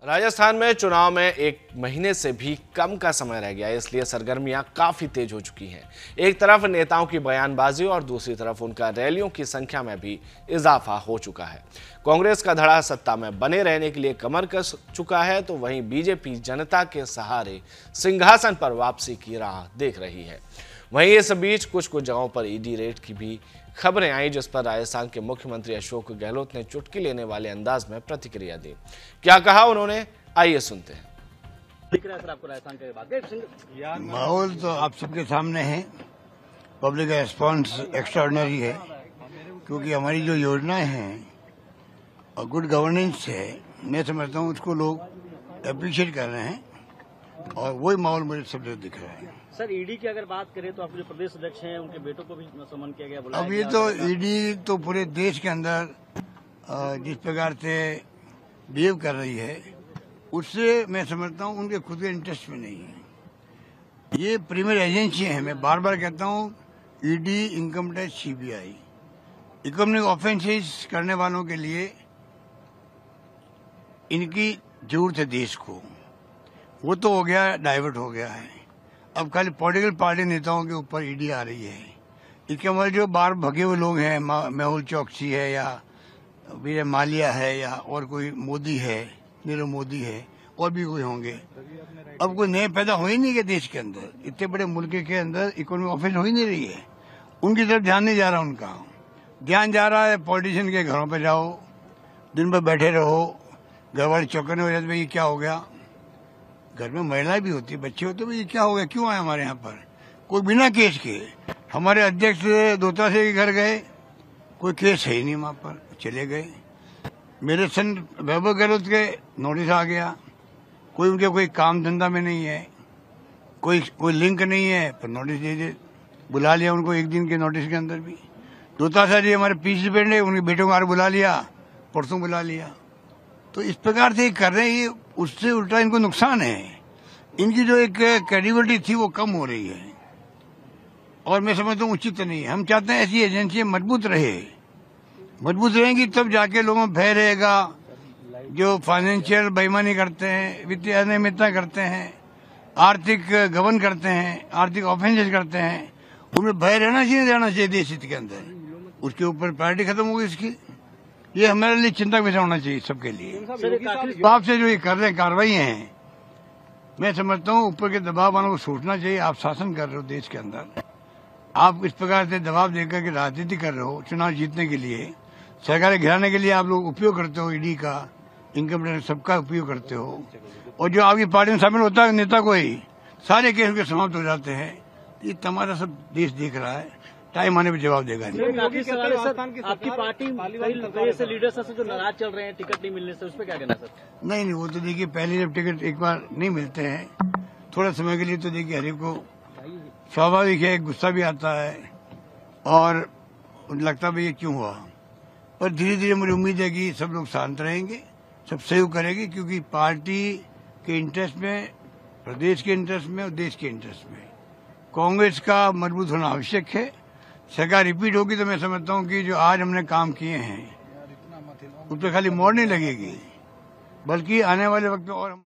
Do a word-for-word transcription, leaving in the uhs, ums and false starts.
राजस्थान में चुनाव में एक महीने से भी कम का समय रह गया है, इसलिए सरगर्मियां काफी तेज हो चुकी हैं। एक तरफ नेताओं की बयानबाजी और दूसरी तरफ उनका रैलियों की संख्या में भी इजाफा हो चुका है। कांग्रेस का धड़ा सत्ता में बने रहने के लिए कमर कस चुका है, तो वहीं बीजेपी जनता के सहारे सिंहासन पर वापसी की राह देख रही है। वहीं इस बीच कुछ कुछ जगहों पर ईडी रेड की भी खबरें आई, जिस पर राजस्थान के मुख्यमंत्री अशोक गहलोत ने चुटकी लेने वाले अंदाज में प्रतिक्रिया दी। क्या कहा उन्होंने, आइए सुनते हैं। दिख रहा है सर आपको राजस्थान के बाद? माहौल तो आप सबके सामने है। पब्लिक का रिस्पॉन्स एक्स्ट्राऑर्डिनरी है, क्योंकि हमारी जो योजनाएं हैं और गुड गवर्नेंस है, मैं समझता हूँ उसको लोग अप्रिशिएट कर रहे हैं और वही माहौल मुझे सब जगह दिख रहा है। सर ईडी की अगर बात करें तो आपके जो प्रदेश अध्यक्ष हैं उनके बेटों को भी सम्मान किया गया, अब ये तो ईडी तो पूरे देश के अंदर जिस प्रकार से बिहेव कर रही है, उससे मैं समझता हूँ उनके खुद के इंटरेस्ट में नहीं है। ये प्रीमियर एजेंसी है। मैं बार बार कहता हूँ, ED, income tax, CBI, economic offences करने वालों के लिए इनकी जरूरत है देश को। वो तो हो गया, डाइवर्ट हो गया है। अब खाली पॉलिटिकल पार्टी नेताओं के ऊपर ईडी आ रही है। इसके हमारे जो बाहर भगे हुए लोग हैं, मेहुल चौकसी है या विजय माल्या है या और कोई मोदी है, नीरव मोदी है, और भी कोई होंगे। अब कोई नए पैदा हो ही नहीं गए देश के अंदर। इतने बड़े मुल्क के अंदर इकोनॉमिक ऑफेंस हो ही नहीं रही है। उनकी तरफ ध्यान नहीं जा रहा। उनका ध्यान जा रहा है पॉलिटिशियन के घरों पर जाओ, दिन भर बैठे रहो, घर वाले चौकने हो जाते, भाई ये क्या हो गया। घर में महिलाएं भी होती है, बच्चे होते, भाई ये क्या हो गया, क्यों आए हमारे यहाँ पर। कोई बिना केस के हमारे अध्यक्ष दोता से घर गए, कोई केस है ही नहीं वहां पर, चले गए। मेरे सन वैभव गहलोत के नोटिस आ गया, कोई उनके कोई काम धंधा में नहीं है, कोई कोई लिंक नहीं है, पर नोटिस दे दे बुला लिया उनको एक दिन के नोटिस के अंदर भी। दोता साहब जी हमारे पीसी फ्रेंड है, उनके बेटों को बुला लिया, परसों बुला लिया। तो इस प्रकार से कर रहे हैं, ये उससे उल्टा इनको नुकसान है। इनकी जो एक क्रेडिबिलिटी थी वो कम हो रही है और मैं समझता हूँ उचित नहीं है। हम चाहते हैं ऐसी एजेंसियां मजबूत रहे, मजबूत रहेंगी तब जाके लोगों में भय रहेगा। जो फाइनेंशियल बेईमानी करते हैं, वित्तीय अनियमितता करते हैं, आर्थिक गबन करते हैं, आर्थिक ऑफेंसेस करते हैं, उनमें भय रहना चाहिए, रहना चाहिए देश हित के अंदर। उसके ऊपर प्रायोरिटी खत्म होगी इसकी। ये हमारे लिए चिंता का विषय होना चाहिए सबके लिए। आप से जो ये कर रहे हैं कार्रवाई हैं, मैं समझता हूँ ऊपर के दबाव वालों को सोचना चाहिए। आप शासन कर रहे हो देश के अंदर, आप इस प्रकार से दबाव देकर के राजनीति कर रहे हो चुनाव जीतने के लिए, सरकारें गिराने के लिए आप लोग उपयोग करते हो ईडी का, इनकम टैक्स, सबका उपयोग करते हो। और जो आपकी पार्टी में शामिल होता है नेता को ही सारे केस के समाप्त हो जाते हैं। ये तमारा सब देश देख रहा है, टाइम आने पर जवाब देगा। आपकी पार्टी ऐसे लीडर्स से जो नाराज चल रहे हैं टिकट नहीं मिलने से, उस पर क्या कहना सर? नहीं नहीं, वो तो देखिए पहले जब टिकट एक बार नहीं मिलते हैं थोड़ा समय के लिए, तो देखिए हर एक को स्वाभाविक है, गुस्सा भी आता है और लगता भी ये क्यों हुआ। पर धीरे धीरे मुझे उम्मीद है कि सब लोग शांत रहेंगे, सब सहयोग करेंगे, क्योंकि पार्टी के इंटरेस्ट में, प्रदेश के इंटरेस्ट में और देश के इंटरेस्ट में कांग्रेस का मजबूत होना आवश्यक है। सरकार रिपीट होगी तो मैं समझता हूँ कि जो आज हमने काम किए हैं उस पर खाली मोड़ नहीं लगेगी, बल्कि आने वाले वक्त में और